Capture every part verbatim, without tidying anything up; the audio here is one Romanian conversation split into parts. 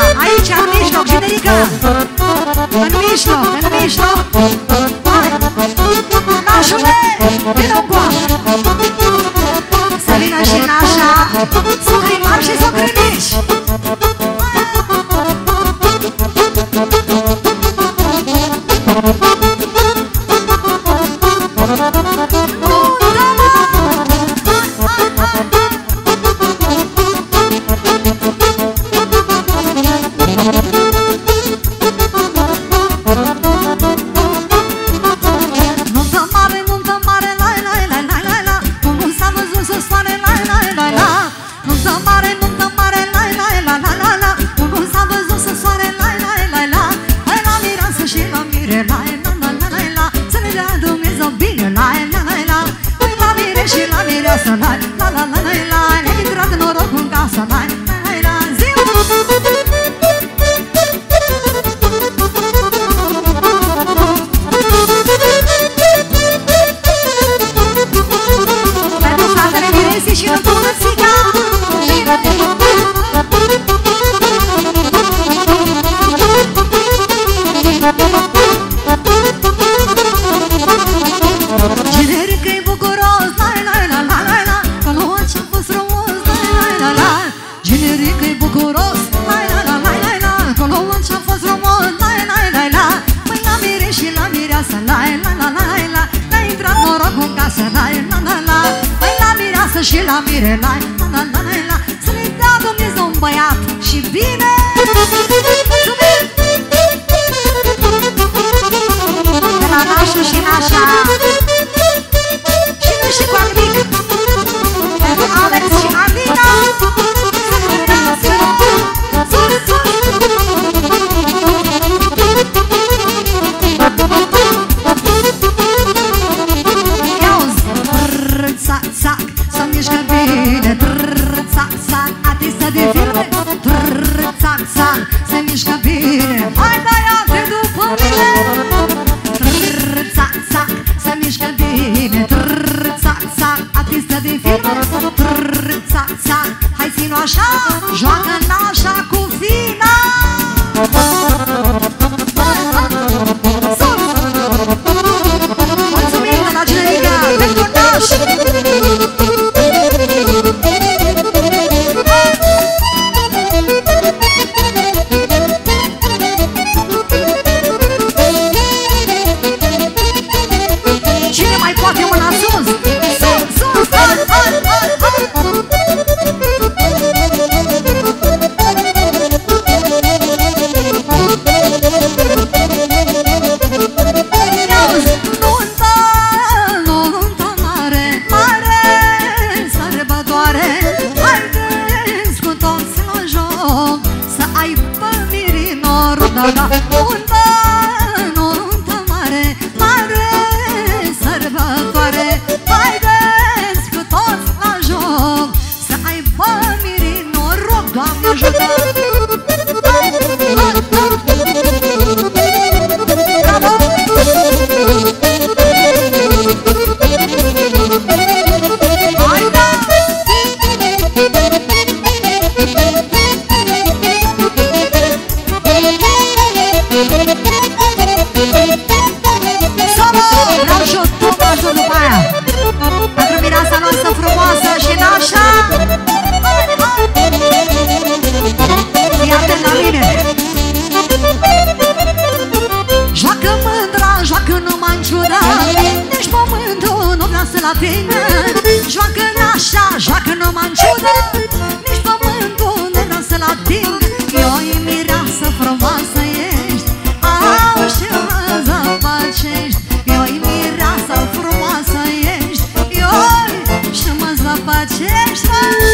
aici, în mijloc, generică. În mijloc, în mijloc. Hai, nașule, vină încoa. Să vină și nașa, socrii mari și socrii mici. Și la mire, la, la, la, la, la, la, să ne dea Dumnezeu un băiat și bine! Mulțumim! De la nașul și nașa și nu și cu amic pentru Alex și Alina sus, sus! Iauzi! Țac, țac! Să mișcă bine, trrr, țac, țac, artistă de filme, trrr, țac, țac, se mișcă bine. Hai, dai-te după mine, trrr, țac, țac, se mișcă bine, trrr, țac, țac, artistă de filme, trrr, țac, țac, hai ținu așa, joacă nașa cu fina. Sus! Mulțumim de la generică, pentru naș! Cine mai poate una sus? Sus, sus, hai, hai, hai, hai! Nunta, nunta mare, mare sărbătoare, haideți cu toți la joc, să aibă mirii noroc, da, da. Nunta, nunta mare, mare sărbătoare, haideți cu toți la joc, să aibă mirii noroc, Doamne ajută! Bravo! Vreau și o tupă ajut după aia pentru mireasa noastră frumoasă și nașa. Fii atent la mine. Joacă mândra, joacă numai în ciudă, nici pământul nu vrea să la tine. Joacă nașa, joacă numai în ciudă, nici pământul nu vrea să la tine. Eu-i mireasă frumoasă ești, au și mă zăpăcești. Eu-i mireasă frumoasă ești, eu-i și mă zăpăcești.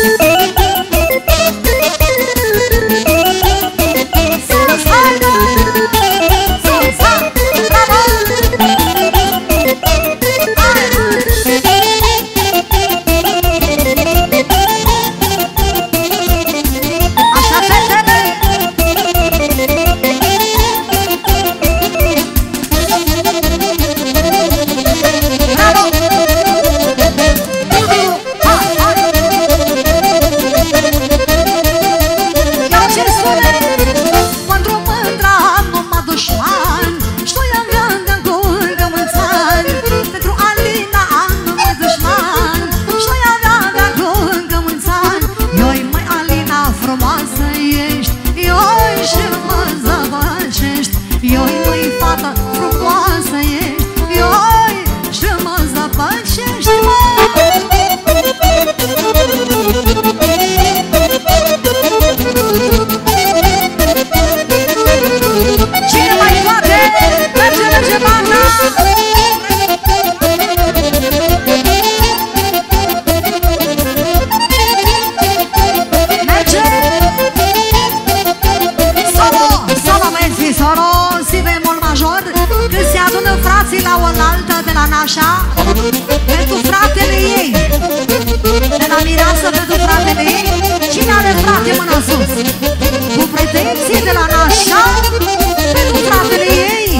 Sus, haide! Sus, haide! Bravo! Așa, fetele! oaltă de la Nașa pentru fratele ei. De la Mireasă pentru fratele ei. Cine are frate, mână sus? Cu pretenție de la Nașa pentru fratele ei.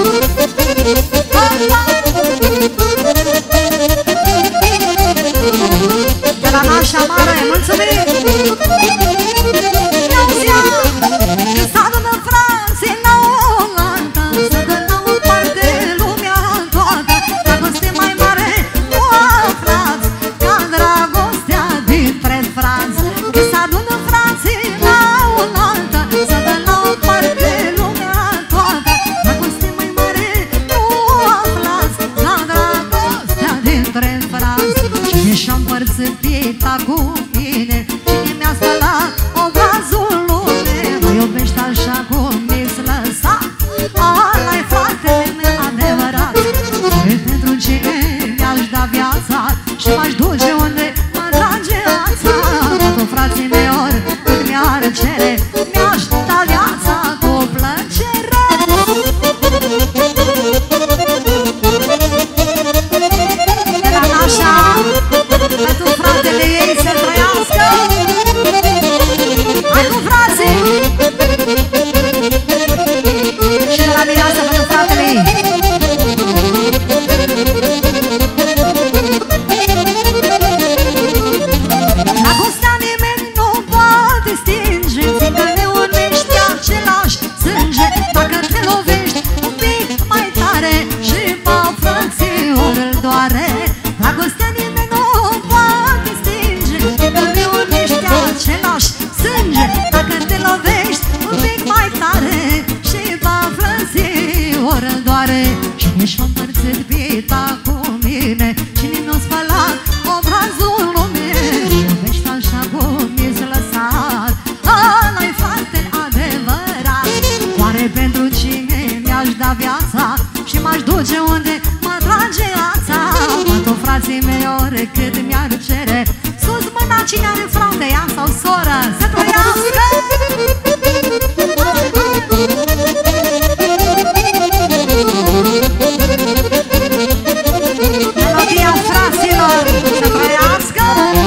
De la Nașa Mare, mulțumim! Ia-uzi-a! Că s-a adună frații la oaltă, să dă la o parte lumea toată. Dragoste mai mare nu aflați ca dragostea dintre frați. Că s-a adună frații la oaltă, să dă la o parte lumea toată. Dragoste mai mare nu aflați ca dragostea dintre frați. Cine și-a împărțit pieta cu mine, cine mi-a spălat obrazul lume, mă iubești așa cum mi-ți lăsat, ăla-i fratele meu adevărat. Și pentru cine mi-aș da viața și m-aș duce unde mă trage ața, toți frații mei ori cât mi-ar cere, mi-aș da viața cu plăcere. De la Nașa pentru fratele ei să trăiască. Hai cu frații! Și de la Mireasă pentru fratele ei. Dragostea nimeni nu poate stinge, fiindcă ne unește același sânge. Dacă te lovești un pic mai tare și pe frățiul îl doare. Dragostea nimeni nu poate stinge, fiindcă ne unește același sânge. Dacă te lovești un pic mai tare și pe frățiul îl doare. Cine și-a împărțit pieta cu mine, cine mi-a spălat obrazul lumii, iubești așa cum mi-ți lăsat, ăla-i fratele adevărat. Oare pentru cine mi-aș da viața și m-aș duce unde mă trage ața, toți frații mei ori cât mi-ar cere, sus mâna cine are frate, ea sau soră, să trăiască! Melodia fraților, să trăiască!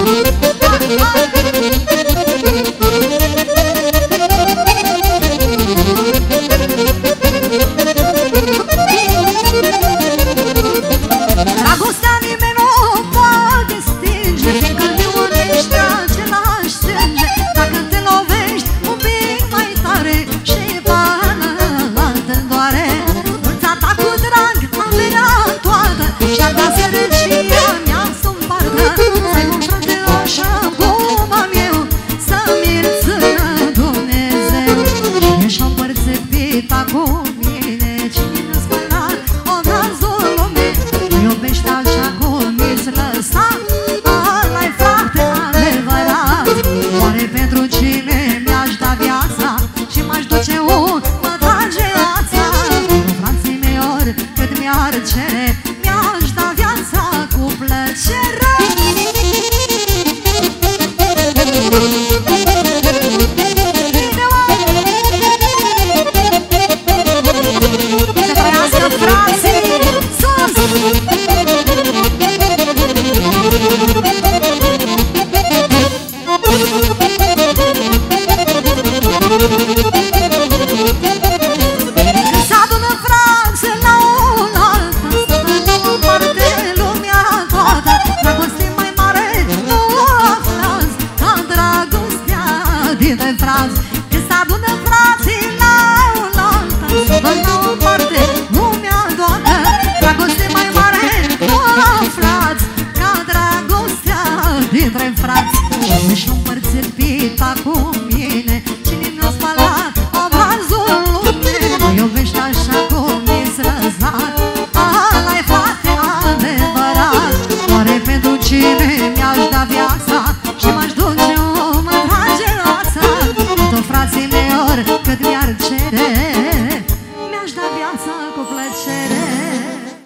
Dragostea nimeni nu poate stinge, fiindcă ne unește același sânge. Dacă te lovești un pic mai tare și până altă-n doare, mulți ta cu drag am venea toată și-ar da sărăcia mea să-mi partă. Să-i un frate așa cum am eu, să-mi-l țină Dumnezeu. Cine și-a împărțit pieta cu mine, cine mi-a spălat obrazul lumii, mă iubești așa cum mi-ți lăsat, ăla-i frate adevărat. Oare pentru cine mi-aș da viața și m-aș duce unde